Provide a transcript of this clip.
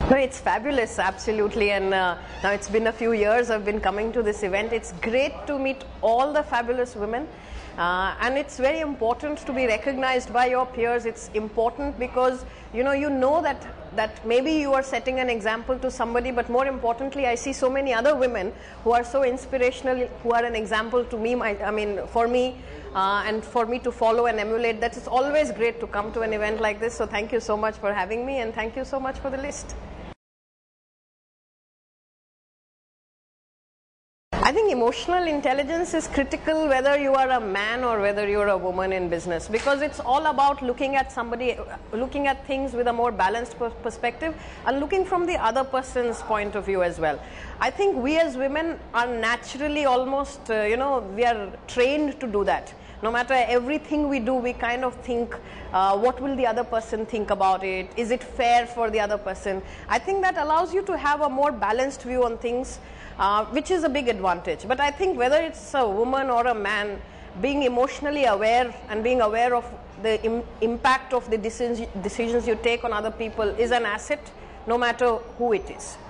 No, it's fabulous, absolutely. And now it's been a few years I've been coming to this event. It's great to meet all the fabulous women. And it's very important to be recognized by your peers. It's important because you know that maybe you are setting an example to somebody, but more importantly, I see so many other women who are so inspirational, who are an example to me, for me, and for me to follow and emulate. That is always great to come to an event like this. So thank you so much for having me, and thank you so much for the list. I think emotional intelligence is critical whether you are a man or whether you're a woman in business, because it's all about looking at things with a more balanced perspective and looking from the other person's point of view as well. I think we as women are naturally almost, we are trained to do that. No matter everything we do, we kind of think, what will the other person think about it? Is it fair for the other person? I think that allows you to have a more balanced view on things, which is a big advantage. But I think whether it's a woman or a man, being emotionally aware and being aware of the impact of the decisions you take on other people is an asset, no matter who it is.